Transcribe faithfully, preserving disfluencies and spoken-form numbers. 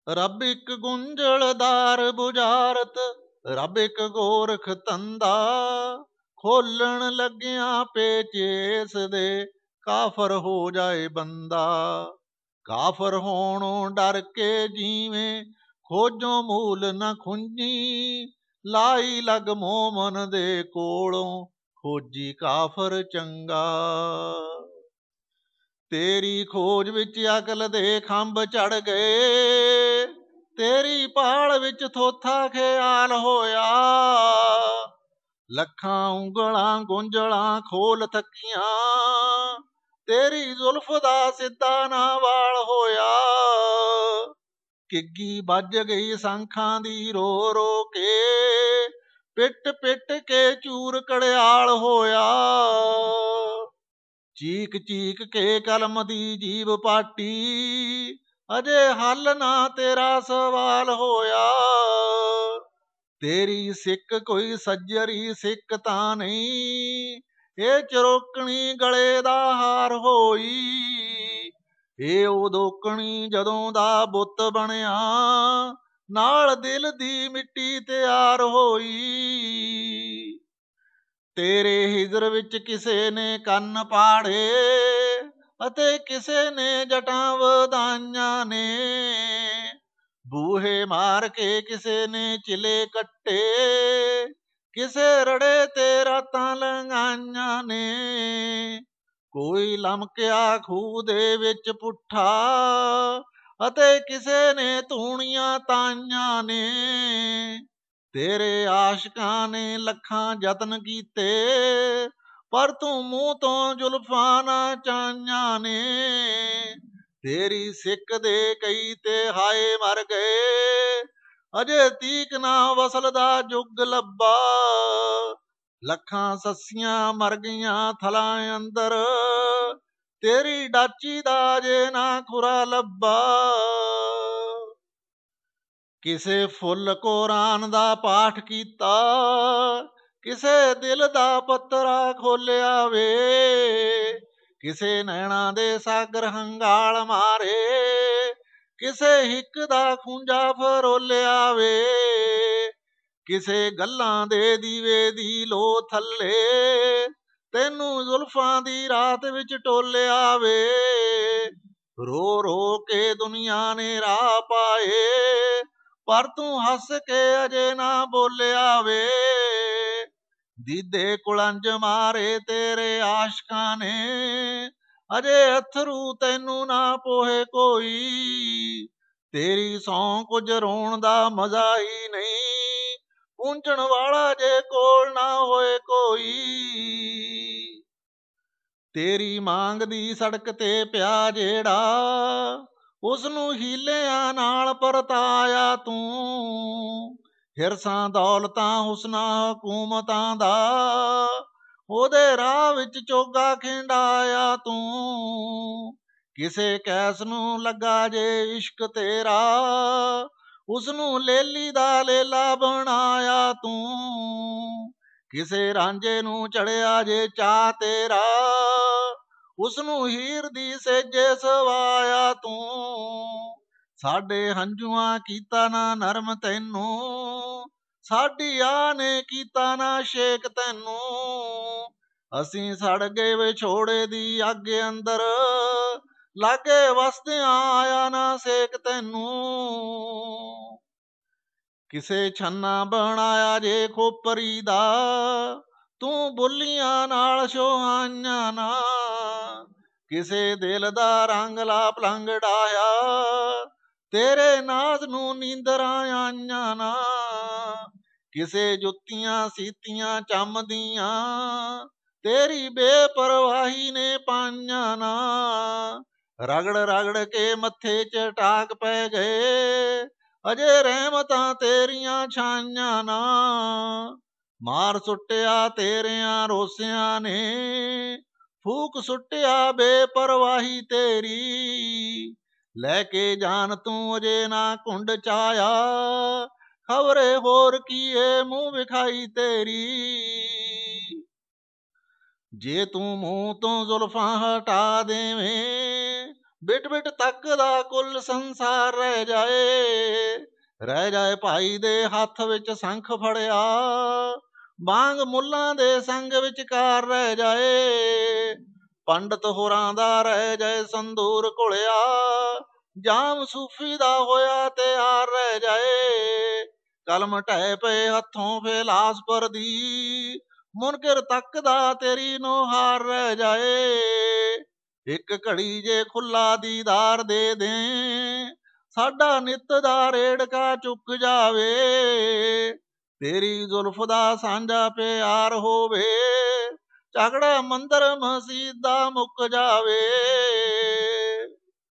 ਰੱਬ ਇੱਕ ਗੁੰਝਲਦਾਰ ਬੁਝਾਰਤ, ਰੱਬ ਇੱਕ ਗੋਰਖ ਧੰਦਾ, ਖੋਲਣ ਲੱਗਿਆਂ ਪੇਚੇਸ ਦੇ ਕਾਫਰ ਹੋ ਜਾਏ ਬੰਦਾ। ਕਾਫਰ ਹੋਣੋਂ ਡਰ ਕੇ ਜੀਵੇਂ, ਖੋਜੋਂ ਮੂਲ ਨਾ ਖੁੰਝੀ, ਲਾਈ ਲੱਗ ਮੋਮਨ ਦੇ ਕੋਲੋਂ, ਖੋਜੀ ਕਾਫਰ ਚੰਗਾ। ਤੇਰੀ ਖੋਜ ਵਿੱਚ ਅਕਲ ਦੇ ਖੰਭ ਚੜ ਗਏ, ਤੇਰੀ ਭਾਲ ਵਿੱਚ ਥੋਥਾ ਖਿਆਲ ਹੋਇਆ। ਲੱਖਾਂ ਉਂਗਲਾਂ ਗੁੰਝਲਾਂ ਖੋਲ ਥੱਕੀਆਂ, ਤੇਰੀ ਜ਼ੁਲਫ ਦਾ ਸਿੱਧਾ ਨਾ ਵਾਲ ਹੋਇਆ। ਕਿੱਗੀ ਵੱਜ ਗਈ ਸੰਖਾਂ ਦੀ ਰੋ ਰੋ ਕੇ, ਪਿੱਟ ਪਿੱਟ ਕੇ ਚੂਰ ਕੜਿਆਲ ਹੋਇਆ। ਚੀਕ ਚੀਕ ਕੇ ਕਲਮ ਦੀ ਜੀਭ ਪਾਟੀ, ਅਜੇ ਹੱਲ ਨਾ ਤੇਰਾ ਸਵਾਲ ਹੋਇਆ। ਤੇਰੀ ਸਿੱਕ ਕੋਈ ਸੱਜਰੀ ਸਿੱਕ ਤਾਂ ਨਹੀਂ, ਇਹ ਚਰੋਕਣੀ ਗਲੇ ਦਾ ਹਾਰ ਹੋਈ। ਇਹ ਉਦੋਕਣੀ ਜਦੋਂ ਦਾ ਬੁੱਤ ਬਣਿਆ, ਨਾਲ ਦਿਲ ਦੀ ਮਿੱਟੀ ਤਿਆਰ ਹੋਈ। ਤੇਰੇ ਹਿਜਰ ਵਿੱਚ ਕਿਸੇ ਨੇ ਕੰਨ ਪਾੜੇ, ਅਤੇ ਕਿਸੇ ਨੇ ਜਟਾਂ ਵਧਾਈਆਂ ਨੇ। ਬੂਹੇ ਮਾਰ ਕੇ ਕਿਸੇ ਨੇ ਚਿਲੇ ਕੱਟੇ, ਕਿਸੇ ਰੜੇ ਤੇ ਰਾਤਾਂ ਲੰਘਾਈਆਂ ਨੇ। ਕੋਈ ਲਮਕਿਆ ਖੂਹ ਦੇ ਵਿੱਚ ਪੁੱਠਾ, ਅਤੇ ਕਿਸੇ ਨੇ ਧੂਣੀਆਂ ਤਾਈਆਂ ਨੇ। ਤੇਰੇ ਆਸ਼ਕਾਂ ਨੇ ਲੱਖਾਂ ਯਤਨ ਕੀਤੇ, ਪਰ ਤੂੰ ਮੂੰਹ ਤੋਂ ਜ਼ੁਲਫਾਂ ਨਾ ਚਾਹੀਆਂ ਨੇ। ਤੇਰੀ ਸਿੱਕ ਦੇ ਕਈ ਤੇ ਹਾਏ ਮਰ ਗਏ, ਅਜੇ ਤੀਕ ਨਾ ਵਸਲ ਦਾ ਜੁਗ ਲੱਭਾ। ਲੱਖਾਂ ਸੱਸੀਆਂ ਮਰ ਗਈਆਂ ਥਲਾਂ ਅੰਦਰ, ਤੇਰੀ ਡਾਚੀ ਦਾ ਜੇ ਨਾ ਖੁਰਾ ਲੱਭਾ। ਕਿਸੇ ਫੁੱਲ ਕੁਰਾਨ ਦਾ ਪਾਠ ਕੀਤਾ, ਕਿਸੇ ਦਿਲ ਦਾ ਪੱਤਰਾ ਖੋਲਿਆ ਵੇ। ਕਿਸੇ ਨੈਣਾ ਦੇ ਸਾਗਰ ਹੰਗਾਲ ਮਾਰੇ, ਕਿਸੇ ਹਿੱਕ ਦਾ ਖੂੰਜਾ ਫਰੋਲਿਆ ਵੇ। ਕਿਸੇ ਗੱਲਾਂ ਦੇ ਦੀਵੇ ਦੀ ਲੋ ਥੱਲੇ, ਤੈਨੂੰ ਜ਼ੁਲਫਾਂ ਦੀ ਰਾਤ ਵਿੱਚ ਟੋਲਿਆ ਵੇ। ਰੋ ਰੋ ਕੇ ਦੁਨੀਆ ਨੇ ਰਾਹ ਪਾਏ, ਪਰ ਤੂੰ ਹੱਸ ਕੇ ਅਜੇ ਨਾ ਬੋਲਿਆ ਵੇ। ਦੀਦੇ ਕੁਲੰਜ ਮਾਰੇ ਤੇਰੇ ਆਸ਼ਕਾਂ ਨੇ, ਅਜੇ ਅਥਰੂ ਤੈਨੂੰ ਨਾ ਪੋਹੇ ਕੋਈ। ਤੇਰੀ ਸੌਂ ਕੁਝ ਰੋਣ ਦਾ ਮਜ਼ਾ ਹੀ ਨਹੀਂ, ਪੂੰਝਣ ਵਾਲਾ ਜੇ ਕੋਲ ਨਾ ਹੋਏ ਕੋਈ। ਤੇਰੀ ਮੰਗ ਦੀ ਸੜਕ ਤੇ ਪਿਆ ਜਿਹੜਾ, ਉਸਨੂੰ ਹੀਲਿਆਂ ਨਾਲ ਪਰਤਾਇਆ ਤੂੰ। ਹਿਰਸਾਂ ਦੌਲਤਾਂ ਹੁਸਨਾਂ ਹਕੂਮਤਾਂ ਦਾ, ਉਹਦੇ ਰਾਹ ਵਿੱਚ ਚੋਗਾ ਖਿੰਡਾਇਆ ਤੂੰ। ਕਿਸੇ ਕੈਸ ਨੂੰ ਲੱਗਾ ਜੇ ਇਸ਼ਕ ਤੇਰਾ, ਉਸਨੂੰ ਲੇਲੀ ਦਾ ਲੇਲਾ ਬਣਾਇਆ ਤੂੰ। ਕਿਸੇ ਰਾਂਝੇ ਨੂੰ ਚੜਿਆ ਜੇ ਚਾਅ ਤੇਰਾ, ਉਸਨੂੰ ਹੀਰ ਦੀ ਸੇਜੇ ਸਵਾਇਆ ਤੂੰ। ਸਾਡੇ ਹੰਝੂਆਂ ਕੀਤਾ ਨਾ ਨਰਮ ਤੈਨੂੰ, ਸਾਡੀ ਆ ਨੇ ਕੀਤਾ ਨਾ ਸ਼ੇਕ ਤੈਨੂੰ। ਅਸੀਂ ਸੜ ਗਏ ਵਿਛੋੜੇ ਦੀ ਅੱਗ ਅੰਦਰ, ਲਾਗੇ ਵਸਦਿਆਂ ਆਇਆ ਨਾ ਸੇਕ ਤੈਨੂੰ। ਕਿਸੇ ਛੰਨਾ ਬਣਾਇਆ ਜੇ ਖੋਪਰੀ ਦਾ, ਤੂੰ ਬੁੱਲੀਆਂ ਨਾਲ ਛੋਹਾਈਆਂ ਨਾ। ਕਿਸੇ ਦਿਲ ਦਾ ਰੰਗ ਲਾਪ ਲੰਗ ਡਾਇਆ, ਤੇਰੇ ਨਾਜ਼ ਨੂੰ ਨੀਂਦਰਾਂ ਆਈਆਂ ਨਾ। ਕਿਸੇ ਜੁੱਤੀਆਂ ਸੀਤੀਆਂ ਚੰਮਦੀਆਂ, ਤੇਰੀ ਬੇਪਰਵਾਹੀ ਨੇ ਪਾਈਆਂ ਨਾ। ਰਗੜ ਰਗੜ ਕੇ ਮੱਥੇ 'ਚ ਟਾਕ ਪੈ ਗਏ, ਅਜੇ ਰਹਿਮਤਾਂ ਤੇਰੀਆਂ ਛਾਈਆਂ ਨਾ। ਮਾਰ ਸੁੱਟਿਆ ਤੇਰਿਆਂ ਰੋਸਿਆਂ ਨੇ, ਫੂਕ ਸੁੱਟਿਆ ਬੇਪਰਵਾਹੀ ਤੇਰੀ। ਲੈ ਕੇ ਜਾਨ ਤੂੰ ਅਜੇ ਨਾ ਘੁੰਡ ਚਾਇਆ, ਖਬਰੇ ਹੋਰ ਕੀ ਏ ਮੂੰਹ ਵਿਖਾਈ ਤੇਰੀ। ਜੇ ਤੂੰ ਮੂੰਹ ਤੋਂ ਜ਼ੁਲਫਾਂ ਹਟਾ ਦੇਵੇਂ, ਬਿਟ ਬਿਟ ਤੱਕਦਾ ਕੁੱਲ ਸੰਸਾਰ ਰਹਿ ਜਾਏ। ਰਹਿ ਜਾਏ ਭਾਈ ਦੇ ਹੱਥ ਵਿੱਚ ਸੰਖ ਫੜਿਆ, ਬਾਂਗ ਮੁੱਲਾਂ ਦੇ ਸੰਗ ਵਿਚਕਾਰ ਰਹਿ ਜਾਏ। ਪੰਡਤ ਹੋਰਾਂ ਦਾ ਰਹਿ ਜਾਏ ਸੰਦੂਰ ਘੁਲਿਆ, ਜਾਮ ਸੂਫੀ ਦਾ ਹੋਇਆ ਤਿਆਰ ਰਹਿ ਜਾਏ। ਕਲਮ ਢਹਿ ਪਏ ਹੱਥੋਂ ਫਿਲਾਸਫਰ ਦੀ, ਮੁਨਕਿਰ ਤੱਕਦਾ ਤੇਰੀ ਨੁਹਾਰ ਰਹਿ ਜਾਏ। ਇੱਕ ਘੜੀ ਜੇ ਖੁੱਲਾ ਦੀਦਾਰ ਦੇ ਦੇ, ਸਾਡਾ ਨਿੱਤ ਦਾ ਰੇੜਕਾ ਚੁੱਕ ਜਾਵੇ। ਤੇਰੀ ਜ਼ੁਲਫ ਦਾ ਸਾਂਝਾ ਪਿਆਰ ਹੋਵੇ, ਝਗੜਾ ਮੰਦਰ ਮਸਜਿਦ ਦਾ ਮੁੱਕ ਜਾਵੇ।